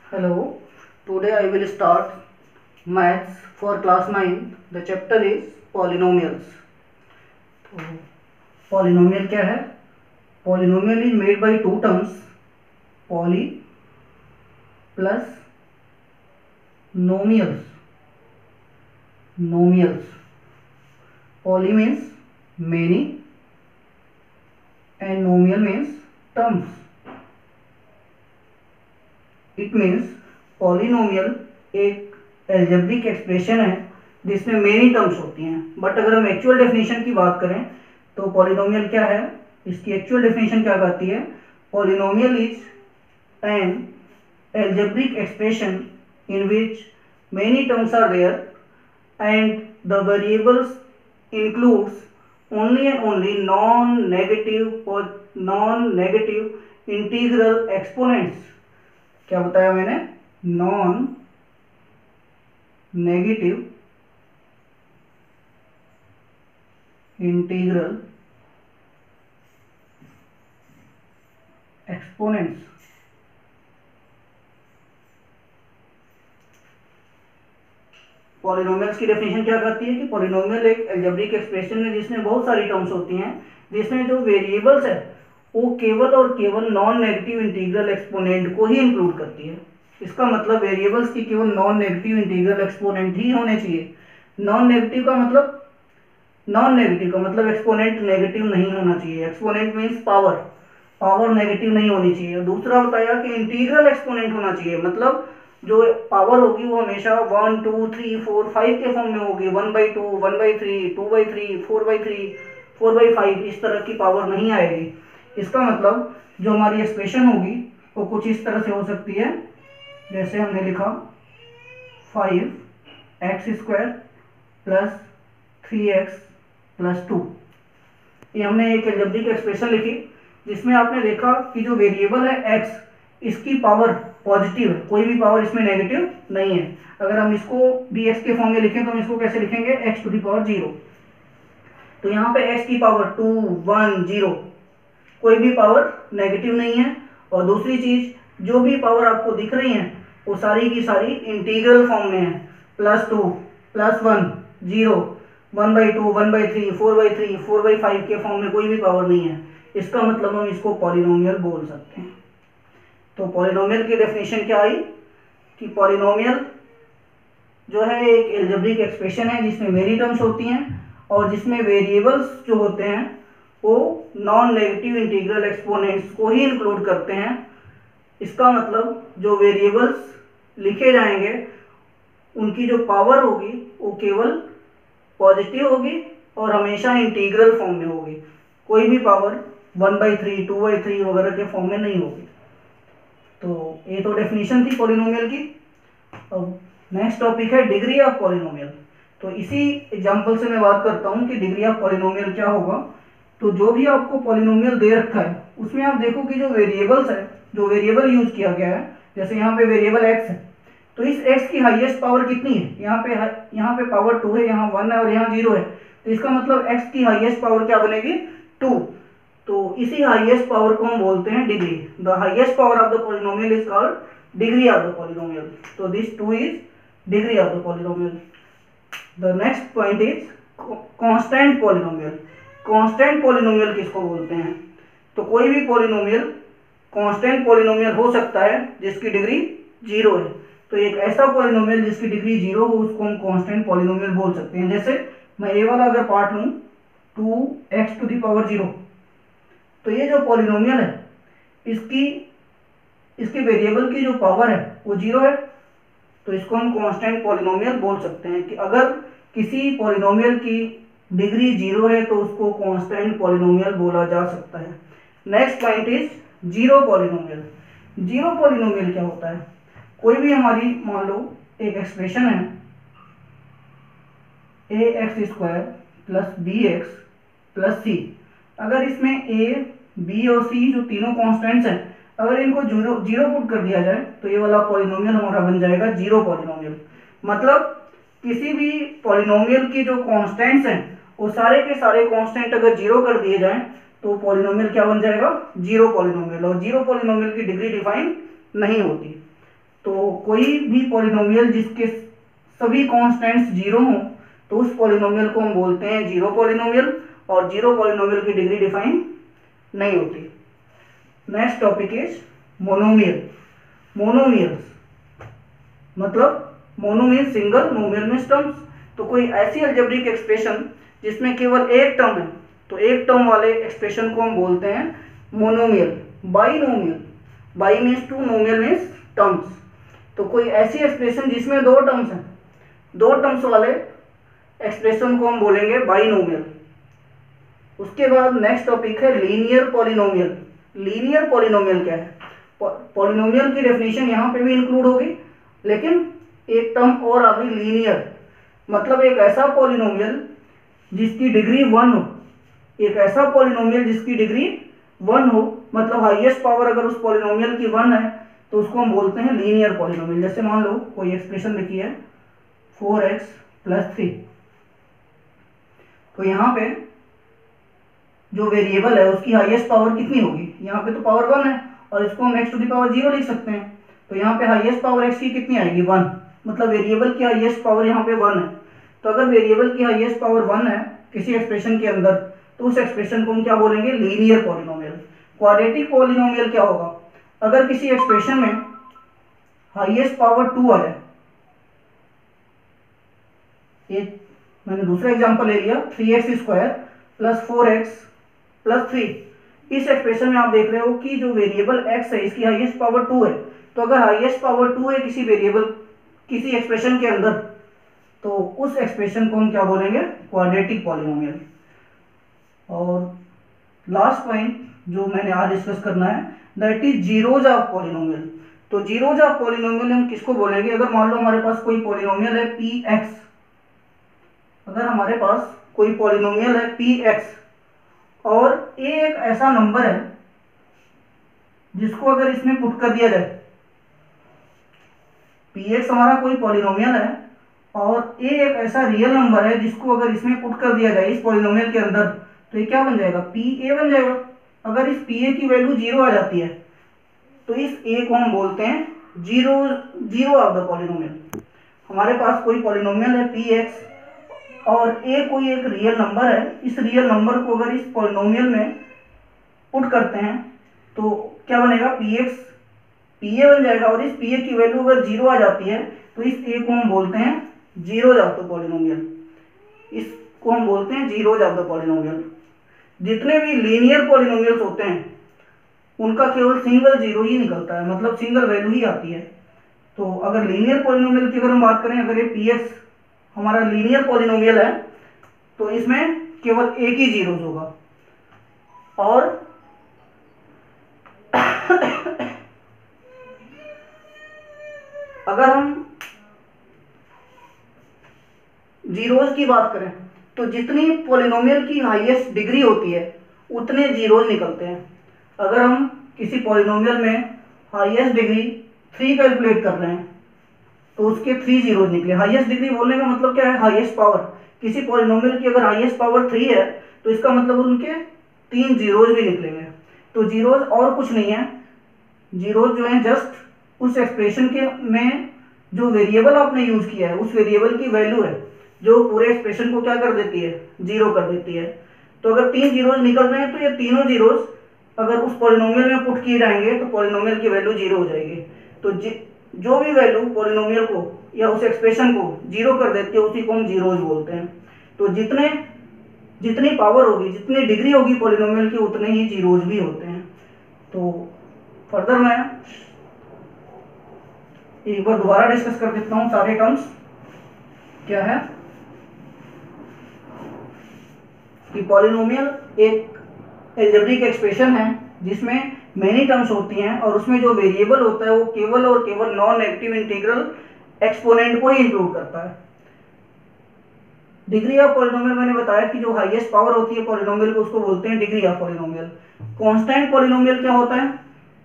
Hello, today I will start maths for class 9. The chapter is polynomials. तो polynomial क्या है? Polynomial is made by two terms, poly plus nomials. Poly means many and nomial means terms. It means polynomial एक algebraic expression है जिसमें many terms होती हैं। But अगर हम एक्चुअल डेफिनेशन की बात करें तो पॉलिनोमियल क्या है, इसकी एक्चुअल डेफिनेशन क्या कहती है? Polynomial is an algebraic expression in which many terms are there and the variables includes only and only non negative integral exponents. क्या बताया मैंने? Non negative integral exponents. Polynomials की डेफिनेशन क्या कहती है कि पॉलिनोमियल एक अलजेब्रिक एक्सप्रेशन है जिसमें बहुत सारी टर्म्स होती हैं, जिसमें जो वेरिएबल्स है वो केवल और केवल नॉन नेगेटिव इंटीग्रल एक्सपोनेंट को ही इंक्लूड करती है। इसका मतलब वेरिएबल्स की केवल नॉन नेगेटिव इंटीग्रल एक्सपोनेंट ही होने चाहिए। नॉन नेगेटिव का मतलब एक्सपोनेंट नेगेटिव नहीं होना चाहिए। एक्सपोनेंट मीन्स पावर नेगेटिव नहीं होनी चाहिए। दूसरा बताया कि इंटीग्रल एक्सपोनेंट होना चाहिए, मतलब जो पावर होगी वो हमेशा 1 2 3 4 5 के फॉर्म में होगी। 1/2 1/3 2/3 4/3 4/5 इस तरह की पावर नहीं आएगी। इसका मतलब जो हमारी एक्सप्रेशन होगी वो कुछ इस तरह से हो सकती है, जैसे हमने लिखा 5x² प्लस 3x प्लस 2। ये हमने एक अलजेब्रिक एक्सप्रेशन लिखी जिसमें आपने देखा कि जो वेरिएबल है x, इसकी पावर पॉजिटिव है, कोई भी पावर इसमें नेगेटिव नहीं है। अगर हम इसको भी x के फॉर्म में लिखें तो हम इसको कैसे लिखेंगे? x⁻0। तो यहाँ पे x की पावर 2 1 0, कोई भी पावर नेगेटिव नहीं है। और दूसरी चीज, जो भी पावर आपको दिख रही है वो सारी की सारी इंटीग्रल फॉर्म में है। +2 +1 0 1/2 1/3 4/3 4/5 के फॉर्म में कोई भी पावर नहीं है। इसका मतलब हम इसको पॉलिनोमियल बोल सकते हैं। तो पॉलिनोमियल की डेफिनेशन क्या आई कि पॉलिनोमियल जो है एक अलजेब्रिक एक्सप्रेशन है जिसमें मेनी टर्म्स होती हैं और जिसमें वेरिएबल्स जो होते हैं वो नॉन नेगेटिव इंटीग्रल एक्सपोनेंट्स को ही इंक्लूड करते हैं। इसका मतलब जो वेरिएबल्स लिखे जाएंगे उनकी जो पावर होगी वो केवल पॉजिटिव होगी और हमेशा इंटीग्रल फॉर्म में होगी, कोई भी पावर 1/3 2/3 वगैरह के फॉर्म में नहीं होगी। तो ये तो डेफिनेशन थी पॉलिनोमियल की। अब नेक्स्ट टॉपिक है डिग्री ऑफ पॉलिनोमियल। तो इसी एग्जांपल से मैं बात करता हूँ कि डिग्री ऑफ पॉलिनोमियल क्या होगा। तो जो भी आपको पॉलिनोमियल दे रखा है उसमें आप देखो कि जो वेरिएबल्स है, जो वेरिएबल यूज किया गया है, जैसे यहाँ पे वेरिएबल x है, तो इस x की हाईएस्ट पावर कितनी है? यहाँ पे पावर 2 है, यहाँ 1 है और यहाँ 0 है। तो इसका मतलब x की हाईएस्ट पावर क्या बनेगी? 2। तो इसी हाईएस्ट पावर को हम बोलते हैं degree. The highest power of the polynomial is called degree of the polynomial. तो this 2 is degree of the polynomial. The next point is constant polynomial. Constant polynomial किसको बोलते हैं? तो कोई भी पॉलिनोमियल कांस्टेंट पॉलिनोमियल हो सकता है जिसकी डिग्री 0 है। तो एक ऐसा पॉलिनोमियल जिसकी डिग्री 0 हो उसको हम कांस्टेंट पॉलिनोमियल बोल सकते हैं। जैसे मैं ये वाला अगर पार्ट लूँ 2x⁻0, तो ये जो पॉलिनोमियल है इसके वेरिएबल की जो पावर है वो 0 है, तो इसको हम कांस्टेंट पॉलिनोमियल बोल सकते हैं। कि अगर किसी पॉलिनोमियल की डिग्री 0 है तो उसको कांस्टेंट पॉलिनोमियल बोला जा सकता है। Next point is zero polynomial. Zero polynomial क्या होता है? कोई भी हमारी मान लो एक एक्सप्रेशन है ax² plus bx plus c। अगर इसमें a b और c जो तीनों कॉन्स्टेंट्स हैं, अगर इनको जीरो पुट कर दिया जाए तो ये वाला पॉलिनोमियल हमारा बन जाएगा जीरो पॉलिनोमियल। मतलब किसी भी पॉलिनोमियल की जो कॉन्स्टेंट्स हैं वो सारे के सारे कांस्टेंट अगर जीरो कर दिए जाएं तो पॉलिनोमियल क्या बन जाएगा? Zero polynomial. और जीरो पॉलिनोमियल की डिग्री डिफाइन नहीं होती। तो कोई भी पॉलिनोमियल जिसके सभी कॉन्स्टेंट्स जीरो हों तो उस पॉलिनोमियल को हम बोलते हैं जीरो पॉलिनोमियल, और जीरो पॉलिनोमियल की डिग्री डिफाइन नहीं होती। Next topic is monomial. Monomials मतलब mono means single, nomial means terms. तो कोई ऐसी अलजेब्रिक एक्सप्रेशन जिसमें केवल एक टर्म है, तो एक टर्म वाले एक्सप्रेशन को हम बोलते हैं monomial. Binomial, bi means two, nomial means terms. तो कोई ऐसी एक्सप्रेशन जिसमें दो टर्म्स हैं, दो टर्म्स वाले एक्सप्रेशन को हम बोलेंगे बाइनोमियल। उसके बाद नेक्स्ट टॉपिक है लीनियर पॉलिनोमियल। लीनियर पॉलिनोमियल क्या है? पॉलिनोमियल की डेफिनेशन यहाँ पे भी इंक्लूड होगी, लेकिन एक टर्म और आ गई लीनियर, मतलब एक ऐसा पॉलिनोमियल जिसकी डिग्री 1 हो। एक ऐसा पॉलिनोमियल जिसकी डिग्री 1 हो, मतलब हाईएस्ट पावर अगर उस पॉलिनोमियल की 1 है तो उसको हम बोलते हैं लीनियर पॉलिनोमियल। जैसे मान लो कोई एक्सप्रेशन लिखी है 4x + 3, तो यहाँ पे जो वेरिएबल है उसकी हाईएस्ट पावर कितनी होगी? यहाँ पे तो पावर 1 है और इसको हम x टू द पावर 0 लिख सकते हैं। तो यहाँ पे हाईएस्ट पावर x की कितनी आएगी? 1, मतलब वेरिएबल की हाईएस्ट पावर यहाँ पे 1 है। तो अगर वेरिएबल की हाईएस्ट पावर 1 है किसी एक्सप्रेशन के अंदर, तो उस एक्सप्रेशन को हम क्या बोलेंगे? Linear polynomial. क्वाड्रेटिक पॉलिनोमियल क्या होगा? अगर किसी एक्सप्रेशन में हाईएस्ट पावर 2 आ जाए, एक मैंने दूसरा एग्जांपल ले लिया 3x² + 4x + 3। इस एक्सप्रेशन में आप देख रहे हो कि जो वेरिएबल x है इसकी हाईएस्ट पावर 2 है। तो अगर हाईएस्ट पावर 2 है किसी वेरिएबल, किसी एक्सप्रेशन के अंदर, तो उस एक्सप्रेशन को हम क्या बोलेंगे? Quadratic polynomial. और लास्ट पॉइंट जो मैंने आज डिस्कस करना है that is zeros of polynomial. तो जीरोज ऑफ पॉलिनोमियल हम किसको बोलेंगे? अगर मान लो हमारे पास कोई पॉलिनोमियल है px, अगर हमारे पास कोई पॉलिनोमियल है px और a एक ऐसा नंबर है जिसको अगर इसमें पुट कर दिया जाए, px हमारा कोई पॉलिनोमियल है और a एक ऐसा रियल नंबर है जिसको अगर इसमें पुट कर दिया जाए इस पॉलिनोमियल के अंदर, तो ये क्या बन जाएगा? pa बन जाएगा। अगर इस pa की वैल्यू 0 आ जाती है तो इस a को हम बोलते हैं जीरो ऑफ द पॉलिनोमियल। हमारे पास कोई पॉलिनोमियल है px और a कोई एक रियल नंबर है, इस रियल नंबर को अगर इस पॉलिनोमियल में पुट करते हैं तो क्या बनेगा? px pa बन जाएगा। और इस pa की वैल्यू अगर 0 आ जाती है तो इस a को हम बोलते हैं जीरोज ऑफ द पॉलिनोमियल। इसको हम बोलते हैं जीरोज ऑफ द पॉलिनोमियल। जितने भी लीनियर पॉलिनोमियल्स होते हैं उनका केवल सिंगल जीरो ही निकलता है, मतलब सिंगल वैल्यू ही आती है। तो अगर लीनियर पॉलिनोमियल की अगर हम बात करें, अगर ये px हमारा लीनियर पॉलिनोमियल है तो इसमें केवल एक ही जीरोज होगा। और अगर हम जीरोज की बात करें तो जितनी पॉलिनोमियल की हाईएस्ट डिग्री होती है उतने जीरोज निकलते हैं। अगर हम किसी पॉलिनोमियल में हाईएस्ट डिग्री 3 कैलकुलेट कर रहे हैं तो उसके 3 जीरोज निकले। हाईएस्ट डिग्री बोलने का मतलब क्या है? Highest power. किसी पॉलिनोमियल की अगर हाईएस्ट पावर 3 है तो इसका मतलब उनके 3 जीरोज भी निकलेंगे। तो जीरोज और कुछ नहीं है, जीरोज जो है जस्ट उस एक्सप्रेशन के में जो वेरिएबल आपने यूज किया है उस वेरिएबल की वैल्यू है जो पूरे एक्सप्रेशन को क्या कर देती है? जीरो कर देती है। तो अगर 3 जीरोज निकल रहे हैं तो ये तीनों जीरोज अगर उस पॉलिनोमियल में पुट किए जाएंगे तो पॉलिनोमियल की वैल्यू 0 हो जाएगी। तो जो भी वैल्यू पॉलिनोमियल को या उस एक्सप्रेशन को 0 कर देती है उसी को हम जीरोज बोलते हैं। तो जितनी पावर होगी, जितनी डिग्री होगी पॉलिनोमियल की, उतने ही जीरोज भी होते हैं। तो फर्दर मैं एक बार दोबारा डिस्कस कर देता हूँ सारे टर्म्स क्या है कि पॉलिनोमियल एक अलजेब्रिक एक्सप्रेशन है जिसमें मेनी टर्म्स होती हैं और उसमें जो वेरिएबल होता है वो केवल और केवल नॉन नेगेटिव इंटीग्रल एक्सपोनेंट को ही इंक्लूड करता है। डिग्री ऑफ पॉलिनोमियल मैंने बताया कि जो हाईएस्ट पावर होती है पॉलिनोमियल को उसको बोलते हैं degree of polynomial. Constant polynomial क्या होता है?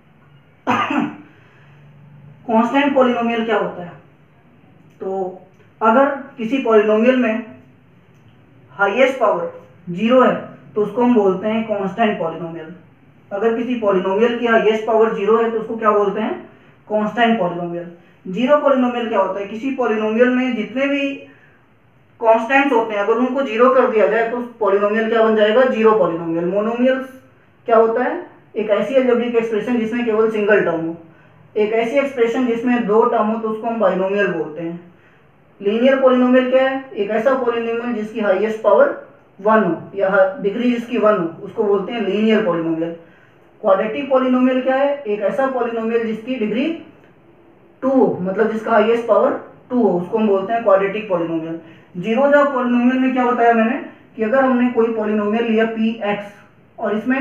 कांस्टेंट पॉलिनोमियल क्या होता है? तो अगर किसी पॉलिनोमियल में हाईएस्ट पावर 0 है तो उसको हम बोलते हैं कांस्टेंट पॉलिनोमियल। अगर किसी पॉलिनोमियल की हाईएस्ट पावर 0 है तो उसको क्या बोलते हैं? Constant polynomial. जीरो पॉलिनोमियल क्या होता है, किसी पॉलिनोमियल में जितने भी कांस्टेंट्स होते हैं अगर उनको जीरो कर दिया जाए तो पॉलिनोमियल क्या बन जाएगा, जीरो पॉलिनोमियल। मोनोमियल क्या होता है, एक ऐसी अलजेब्रिक एक्सप्रेशन जिसमें केवल सिंगल टर्म हो। एक ऐसी एक्सप्रेशन जिसमें दो टर्म हो तो उसको हम बाइनोमियल बोलते हैं। लीनियर पॉलिनोमियल क्या है, एक ऐसा पॉलिनोमियल जिसकी हाईएस्ट पावर 1 हो या डिग्री जिसकी 1 हो, उसको बोलते हैं लीनियर पॉलिनोमियल। क्वाड्रेटिक पॉलिनोमियल क्या है, एक ऐसा पॉलिनोमियल जिसकी डिग्री 2 हो, मतलब जिसका हाईएस्ट पावर 2 हो, उसको हम बोलते हैं quadratic polynomial. Zeros of polynomial में क्या बताया मैंने कि अगर हमने कोई पॉलिनोमियल लिया px और इसमें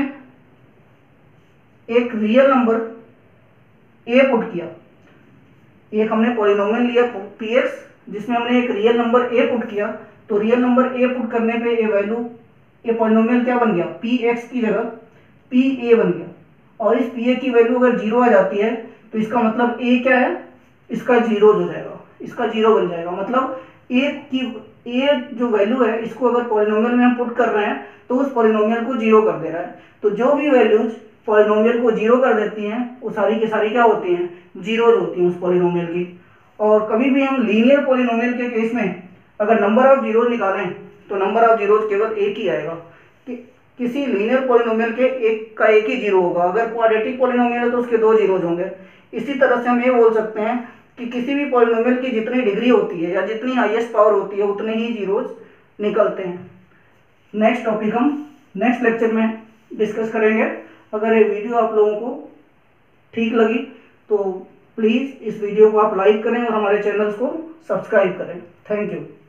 एक रियल नंबर a पुट किया, एक हमने पॉलिनोमियल लिया px जिसमें हमने एक रियल नंबर a पुट किया, तो रियल नंबर a पुट करने पे ये वैल्यू, ये पॉलिनोमियल क्या बन गया, px की जगह pa बन गया। और इस pa की वैल्यू अगर जीरो आ जाती है तो इसका मतलब a क्या है, इसका जीरो हो जाएगा, इसका जीरो बन जाएगा। मतलब a जो वैल्यू है इसको अगर पॉलिनोमियल में हम पुट कर रहे हैं तो उस पॉलिनोमियल को जीरो कर दे रहा है। तो जो भी वैल्यूज पॉलिनोमियल को जीरो कर देती हैं वो सारी की सारी क्या होती हैं, जीरोज होती हैं उस पॉलिनोमियल की। और कभी भी हम लीनियर पॉलिनोमियल के केस में अगर नंबर ऑफ जीरोज निकालें तो नंबर ऑफ जीरोज केवल एक ही आएगा। किसी लीनियर पॉलिनोमियल के एक का एक ही जीरो होगा, अगर क्वाड्रेटिक पॉलिनोमियल है तो उसके दो जीरोज होंगे। इसी तरह से हम ये बोल सकते हैं कि किसी भी पॉलिनोमियल की जितनी डिग्री होती है या जितनी हाईएस्ट पावर होती है उतने ही जीरोज निकलते हैं। नेक्स्ट टॉपिक हम नेक्स्ट लेक्चर में डिस्कस करेंगे। अगर ये वीडियो आप लोगों को ठीक लगी तो प्लीज़ इस वीडियो को आप लाइक करें और हमारे चैनल्स को सब्सक्राइब करें। Thank you.